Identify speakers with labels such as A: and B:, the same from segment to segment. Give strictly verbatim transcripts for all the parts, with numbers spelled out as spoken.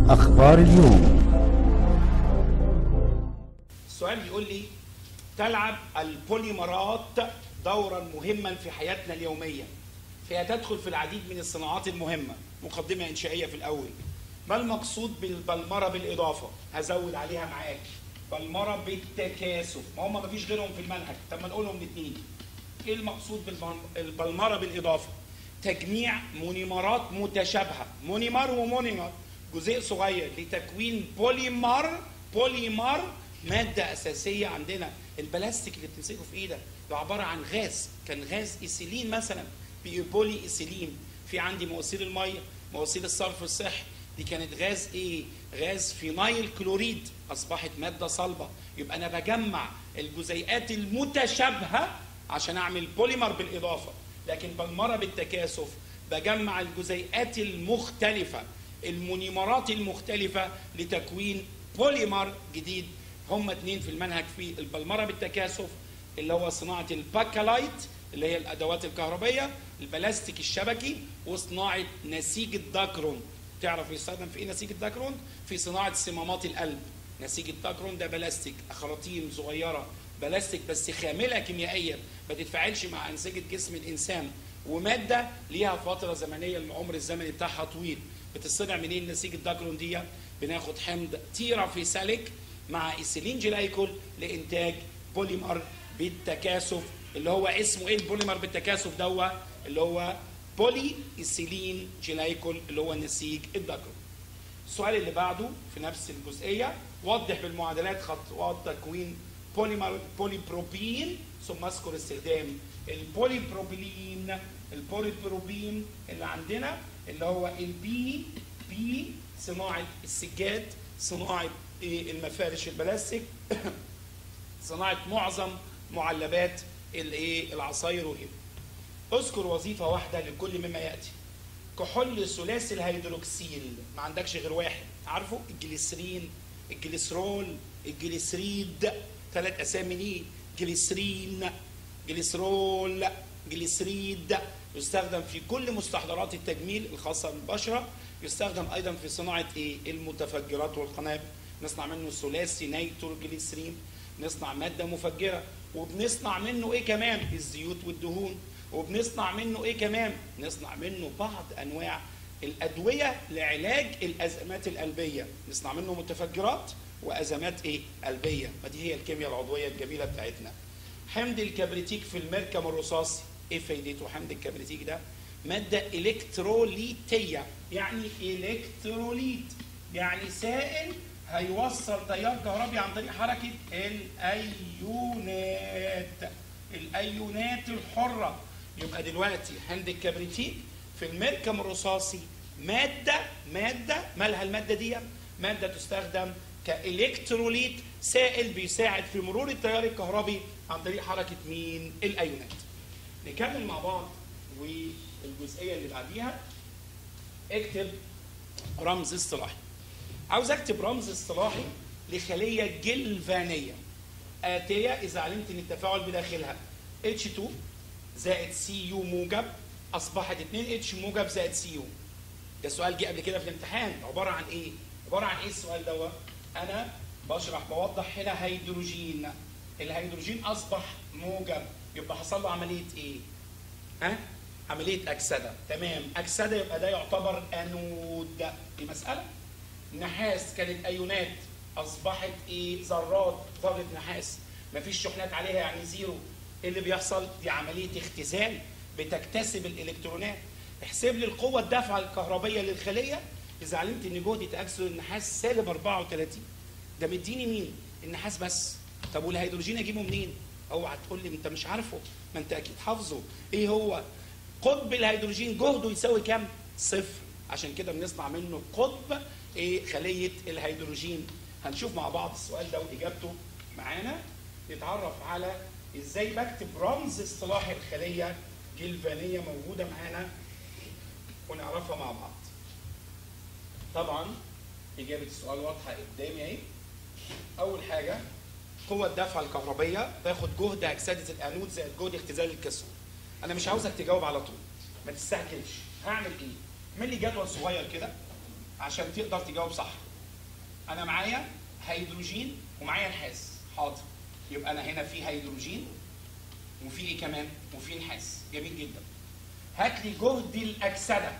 A: أخبار اليوم.
B: السؤال بيقول لي: تلعب البوليمرات دورا مهما في حياتنا اليومية، فهي تدخل في العديد من الصناعات المهمة. مقدمة إنشائية في الأول. ما المقصود بالبلمرة بالإضافة؟ هزود عليها معاك. بلمرة بالتكاثف، ما هم ما فيش غيرهم في المنهج، طب ما نقولهم الاثنين. ايه المقصود بالبلمرة بالإضافة؟ تجميع مونيمرات متشابهة، مونيمر ومونيمر، جزيء صغير لتكوين بوليمر. بوليمر مادة أساسية عندنا. البلاستيك اللي بتمسكه في إيدك ده عبارة عن غاز، كان غاز إيثيلين مثلا، بولي إيثيلين. في عندي مواسير المية، مواسير الصرف الصحي، دي كانت غاز إيه؟ غاز فينايل كلوريد، أصبحت مادة صلبة. يبقى أنا بجمع الجزيئات المتشابهة عشان أعمل بوليمر بالإضافة. لكن بلمرة بالتكاثف بجمع الجزيئات المختلفة، المونيمرات المختلفة لتكوين بوليمر جديد. هم اتنين في المنهج في البلمرة بالتكاثف، اللي هو صناعة الباكلايت اللي هي الأدوات الكهربية، البلاستيك الشبكي، وصناعة نسيج الداكرون. تعرف يستخدم في ايه نسيج الداكرون؟ في صناعة صمامات القلب. نسيج الداكرون ده بلاستيك، خراطيم صغيرة بلاستيك بس خاملة كيميائيا، ما تتفاعلش مع أنسجة جسم الإنسان، ومادة ليها فترة زمنية، العمر الزمني بتاعها طويل. بتصنع منين نسيج الداكرون دي؟ بناخد حمض تيرافيساليك مع ايثيلين جلايكول لإنتاج بوليمر بالتكاثف، اللي هو اسمه ايه البوليمر بالتكاثف دوت؟ اللي هو بولي ايثيلين جلايكول، اللي هو نسيج الداكرون. السؤال اللي بعده في نفس الجزئية: وضح بالمعادلات خطوات تكوين بوليمر بوليبروبين، ثم اذكر استخدام البوليبروبيلين. البوليبروبين اللي عندنا اللي هو البي بي، صناعة السجاد، صناعة المفارش البلاستيك، صناعة معظم معلبات الايه العصاير وغيره. اذكر وظيفة واحدة لكل مما يأتي. كحول ثلاثي الهيدروكسيل، ما عندكش غير واحد، عارفه؟ الجليسرين، الجليسرول، الجليسريد، ثلاث اسامي ليه: جليسرين، جليسرول، جليسريد. يستخدم في كل مستحضرات التجميل الخاصة بالبشرة. يستخدم ايضا في صناعة ايه؟ المتفجرات والقنابل. نصنع منه ثلاثي نيتروجليسرين، نصنع مادة مفجرة. وبنصنع منه ايه كمان؟ الزيوت والدهون. وبنصنع منه ايه كمان؟ نصنع منه بعض انواع الادوية لعلاج الازمات القلبية. نصنع منه متفجرات وازمات ايه؟ قلبية. ما دي هي الكيمياء العضوية الجميلة بتاعتنا. حمض الكبريتيك في المركب الرصاصي، ايه فايدته حمض الكبريتيك ده؟ مادة الكتروليتية، يعني الكتروليت يعني سائل هيوصل تيار كهربي عن طريق حركة الايونات، الايونات الحرة. يبقى دلوقتي حمض الكبريتيك في المركب الرصاصي مادة مادة مالها المادة دي؟ مادة تستخدم كالكتروليت، سائل بيساعد في مرور التيار الكهربي عن طريق حركة مين؟ الايونات. نكمل مع بعض والجزئية اللي بعديها. اكتب رمز اصطلاحي. عاوز اكتب رمز اصطلاحي لخلية جلفانية آتية إذا علمت ان التفاعل بداخلها اتش اتنين زائد سي يو موجب اصبحت اتنين اتش موجب زائد سي يو. ده سؤال جه قبل كده في الامتحان. عبارة عن ايه؟ عبارة عن ايه السؤال دوت؟ انا بشرح بوضح هنا هيدروجين، الهيدروجين اصبح موجب، يبقى حصل له عملية ايه؟ ها؟ عملية أكسدة. تمام، أكسدة، يبقى ده يعتبر أنود. دي مسألة. نحاس كانت أيونات أصبحت إيه؟ ذرات، ذرة نحاس، مفيش شحنات عليها يعني زيرو. إيه اللي بيحصل؟ دي عملية اختزال، بتكتسب الإلكترونات. احسب لي القوة الدافعة الكهربية للخلية إذا علمت إن جهد تأكسد النحاس سالب أربعة وثلاثين. ده مديني مين؟ النحاس بس. طب والهيدروجين أجيبه منين؟ اوعى تقول لي انت مش عارفه، ما انت اكيد حافظه. ايه هو؟ قطب الهيدروجين جهده يساوي كام؟ صفر. عشان كده بنصنع منه قطب ايه؟ خليه الهيدروجين. هنشوف مع بعض السؤال ده واجابته معانا. نتعرف على ازاي بكتب رمز اصطلاحي الخليه جلفانيه موجوده معانا ونعرفها مع بعض. طبعا اجابه السؤال واضحه قدامي اهي. اول حاجه قوة الدفعة الكهربية باخد جهد أكسدة الأنود زائد جهد اختزال الكسر. أنا مش عاوزك تجاوب على طول، ما تستعجلش. هعمل إيه؟ اعمل لي جدول صغير كده عشان تقدر تجاوب صح. انا معايا هيدروجين ومعايا نحاس، حاضر، يبقى انا هنا في هيدروجين وفي ايه كمان؟ وفي نحاس، جميل جدا. هات لي جهد الاكسده،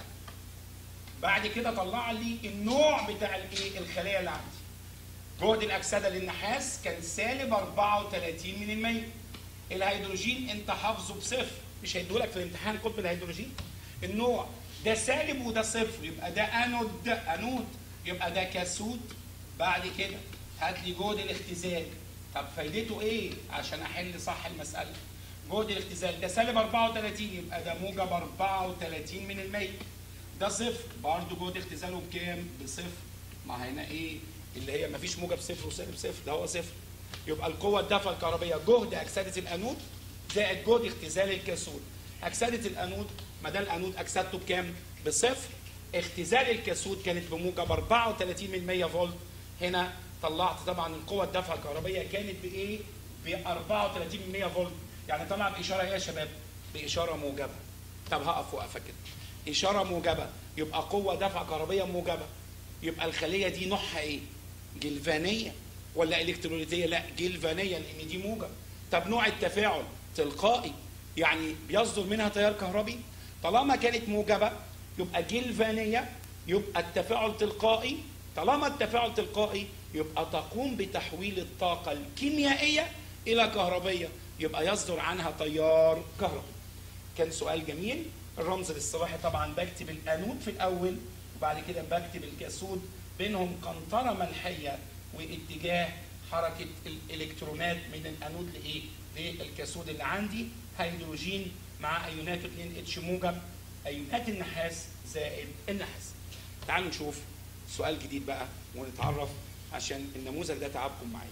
B: بعد كده طلع لي النوع بتاع الايه؟ الخليه اللي عندي. جهد الاكسده للنحاس كان سالب أربعة وثلاثين من المية. الهيدروجين انت حافظه بصفر، مش هيدولك في الامتحان قطب الهيدروجين. النوع ده سالب وده صفر، يبقى ده انود انود، يبقى ده كاسود. بعد كده هات لي جهد الاختزال. طب فايدته ايه؟ عشان احل صح المساله. جهد الاختزال ده سالب أربعة وثلاثين، يبقى ده موجب أربعة وثلاثين من المية. ده صفر، برضه جهد اختزاله بكام؟ بصفر. ما هنا ايه؟ اللي هي ما فيش موجب صفر وسالب صفر، ده هو صفر. يبقى القوه الدفع الكهربيه جهد اكسده الانود زائد جهد اختزال الكاثود. اكسده الانود، ما ده الانود اكسدته بكام؟ بصفر. اختزال الكاثود كانت بموجب أربعة وثلاثين من مية فولت. هنا طلعت طبعا القوه الدفع الكهربيه كانت بايه؟ ب أربعة وثلاثين من مية فولت، يعني طلع باشاره ايه يا شباب؟ باشاره موجبه. طب هقف وقفه كده. اشاره موجبه يبقى قوه دفع كهربيه موجبه، يبقى الخليه دي نوعها ايه؟ جلفانيه ولا الكتروليتيه؟ لا جلفانيه لان دي موجب. طب نوع التفاعل تلقائي، يعني بيصدر منها تيار كهربي. طالما كانت موجبه يبقى جلفانيه، يبقى التفاعل تلقائي. طالما التفاعل تلقائي يبقى تقوم بتحويل الطاقه الكيميائيه الى كهربيه، يبقى يصدر عنها تيار كهربي. كان سؤال جميل. الرمز الاصطلاحي طبعا بكتب الانود في الاول وبعد كده بكتب الكاثود، بينهم قنطره ملحيه واتجاه حركه الالكترونات من الانود لايه؟ للكاثود اللي عندي. هيدروجين مع ايونات اتنين اتش موجب، ايونات النحاس زائد النحاس. تعالوا نشوف سؤال جديد بقى ونتعرف، عشان النموذج ده تعبكم معايا.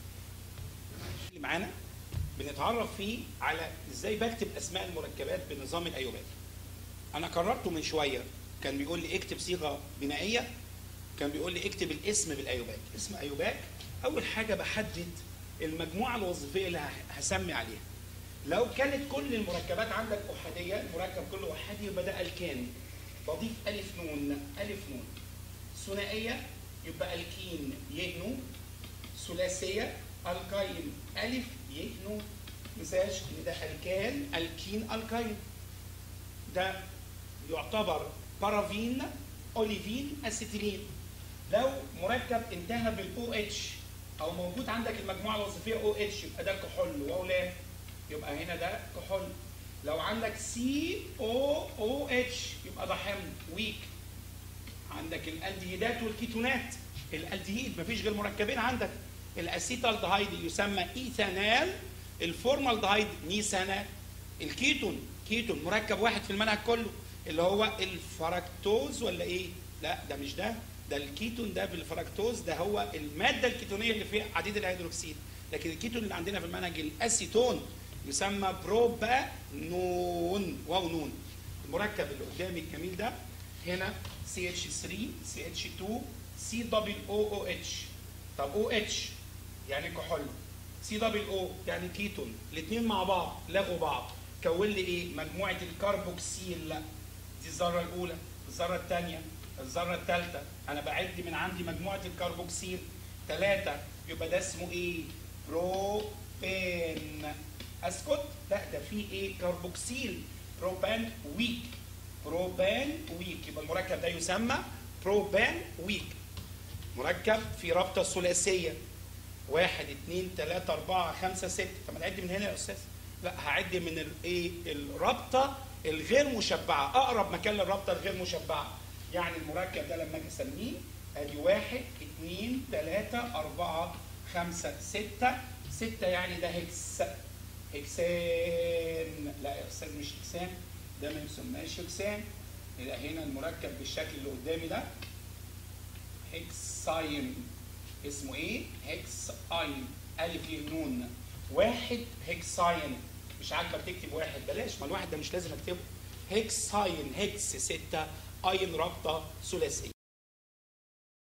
B: اللي معانا بنتعرف فيه على ازاي بكتب اسماء المركبات بنظام الايوباك. انا قررته من شويه، كان بيقول لي اكتب صيغه بنائيه، كان بيقول لي اكتب الاسم بالايوباك. اسم ايوباك اول حاجه بحدد المجموعه الوظيفيه اللي هسمي عليها. لو كانت كل المركبات عندك احاديه، المركب كله احادي، يبقى ده الكان، بضيف الف نون، الف نون. ثنائيه يبقى الكين ي نون. ثلاثيه الكاين الف ي نون. مساج ان ده الكان الكين الكاين. ده يعتبر بارافين اوليفين اسيتيلين. لو مركب انتهى بالاو اتش او موجود عندك المجموعه الوظيفيه او اتش يبقى ده كحول واو لام، يبقى هنا ده كحول. لو عندك سي او او اتش يبقى ده حمض ويك. عندك الالديهيدات والكيتونات. الالديهيد مفيش غير مركبين عندك، الاسيتالدهايد يسمى ايثانال، الفورمالدهايد نيسانال. الكيتون كيتون مركب واحد في المنهج كله اللي هو الفركتوز ولا ايه؟ لا ده مش ده، ده الكيتون ده بالفركتوز، ده هو الماده الكيتونيه اللي فيها عديد الهيدروكسيد. لكن الكيتون اللي عندنا في المنهج الاسيتون يسمى بروبانون، واو نون. المركب اللي قدامي الجميل ده هنا سي اتش ثلاثة سي اتش اتنين سي دبل او او اتش. طب او اتش يعني كحول، سي دبل او يعني كيتون، الاثنين مع بعض لغوا بعض، كون لي ايه؟ مجموعه الكربوكسيل. دي الذره الاولى، الذره الثانيه، الذره الثالثه. انا بعد من عندي مجموعه الكربوكسيل ثلاثه، يبقى ده اسمه ايه؟ بروبان. اسكت؟ لا ده في ايه؟ كربوكسيل. بروبان ويك، بروبان ويك، يبقى المركب ده يسمى بروبان ويك. مركب في رابطه ثلاثيه، واحد اثنين ثلاثة أربعة خمسة ستة. طب ما نعد من هنا يا أستاذ؟ لا هعد من الايه؟ الرابطة الغير مشبعة، أقرب مكان للرابطة الغير مشبعة. يعني المركب ده لما أجي أسميه أدي واحد اثنين ثلاثة أربعة خمسة ستة، ستة يعني ده هكس، هكسان. لا يا أستاذ مش هكسان، ده ما يسماش هكسان. يبقى هنا المركب بالشكل اللي قدامي ده هكساين. اسمه ايه؟ هكس اين، الف ي نون. واحد هكساين. مش عاجبك تكتب واحد بلاش، ما الواحد ده مش لازم اكتبه. هكساين، هكس ستة، اين رابطه ثلاثيه.